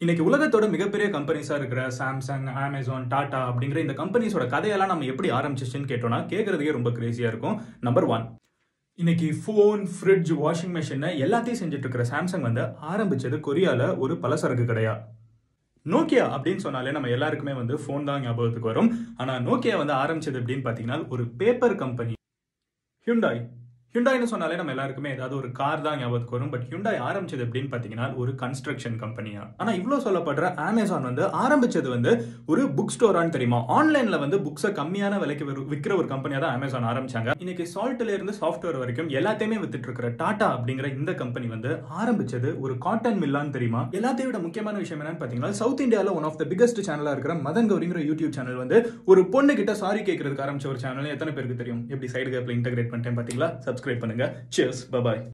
இன்னைக்கு உலகத்தோட மிகப்பெரிய கம்பெனிஸா இருக்கிற சாம்சங், அமேசான், டாடா அப்படிங்கிற இந்த கம்பெனிஸோட கதையெல்லாம் நம்ம எப்படி ஆரம்பிச்சிச்சுன்னு கேட்டோம்னா கேட்கறதுக்கே ரொம்ப கிரேசியா இருக்கும். நம்பர் 1, இன்னைக்கு ஃபோன், ஃப்ரிட்ஜ், வாஷிங் மிஷின் எல்லாத்தையும் செஞ்சுட்டு இருக்கிற சாம்சங் வந்து ஆரம்பிச்சது கொரியால ஒரு பலசரக்கு கடையா. நோக்கியா அப்படின்னு சொன்னாலே நம்ம எல்லாருக்குமே வந்து ஃபோன் தான் ஞாபகத்துக்கு வரும். ஆனா நோக்கியா வந்து ஆரம்பிச்சது அப்படின்னு பாத்தீங்கன்னா ஒரு பேப்பர் கம்பெனி. ஹியூண்டாய்னு சொன்னாலே நம்ம எல்லாருக்குமே ஏதாவது ஒரு கார் தான் ஞாபகத்துக்கு வரும். பட் ஹியூண்டாய் ஆரம்பிச்சது அப்படின்னு பாத்தீங்கன்னா ஒரு கன்ஸ்ட்ரக்ஷன் கம்பெனியா. ஆனா இவ்வளவு சொல்லப்படுற அமேசான் வந்து ஆரம்பிச்சது வந்து ஒரு புக் ஸ்டோரான்னு தெரியுமா? ஆன்லைன்ல வந்து புக்ஸை கம்மியான விலைக்கு விற்கிற ஒரு கம்பெனியா தான் அமேசான் ஆரம்பிச்சாங்க. இன்னைக்கு சால்ட்ல இருந்து சாஃப்ட்வேர் வரைக்கும் எல்லாத்தையுமே வித்துட்டு இருக்கிற டாடா அப்படிங்கிற இந்த கம்பெனி வந்து ஆரம்பிச்சது ஒரு காட்டன் மில்லான்னு தெரியுமா? எல்லாத்தையும் விட முக்கியமான விஷயம் என்னன்னு பாத்தீங்கன்னா சவுத் இந்தியாவில் ஒன் ஆஃப் த பிகஸ்ட் சேனலா இருக்கிற மதன் கௌரிங்கிற யூடியூப் சேனல் வந்து ஒரு பொண்ணு கிட்ட சாரி கேட்கறதுக்கு ஆரம்பிச்ச ஒரு சேனல். எத்தனை பேருக்கு தெரியும்? எப்படி சைடு கேப்ல இன்டகிரேட் பண்ணிட்டேன் பாத்தீங்களா? சப்ஸ்கிரைப் பண்ணுங்க. Cheers. Bye bye.